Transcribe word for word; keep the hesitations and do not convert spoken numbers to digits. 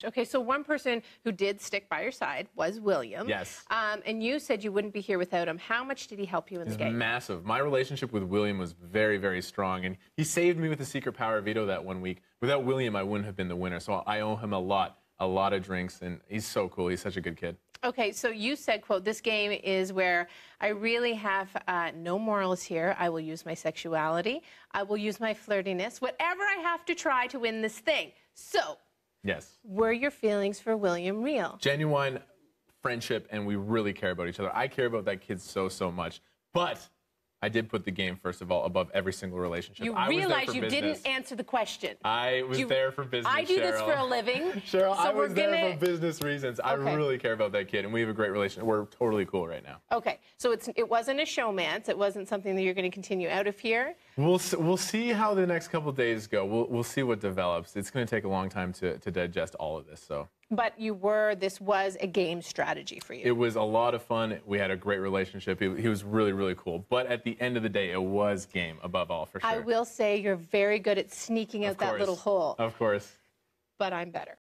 Okay, so one person who did stick by your side was William. Yes. Um, and you said you wouldn't be here without him. How much did he help you in He's the game? massive. My relationship with William was very, very strong, and he saved me with the secret power veto that one week. Without William, I wouldn't have been the winner, so I owe him a lot, a lot of drinks, and he's so cool. He's such a good kid. Okay, so you said, quote, this game is where I really have uh, no morals here. I will use my sexuality. I will use my flirtiness, whatever I have to try to win this thing. So, yes. Were your feelings for William real? Genuine friendship, and we really care about each other. I care about that kid so, so much. But I did put the game, first of all, above every single relationship. You I realize you business. didn't answer the question. I was you, there for business, I do Cheryl. this for a living. Cheryl, so I was there gonna... for business reasons. I okay. really care about that kid, and we have a great relationship. We're totally cool right now. Okay, so it's, it wasn't a showmance. It wasn't something that you're going to continue out of here. We'll we'll see how the next couple of days go. We'll we'll see what develops. It's going to take a long time to to digest all of this. So. But you were, this was a game strategy for you. It was a lot of fun. We had a great relationship. He, he was really, really cool. But at the end of the day, it was game above all, for sure. I will say you're very good at sneaking out that little hole. Of course. But I'm better.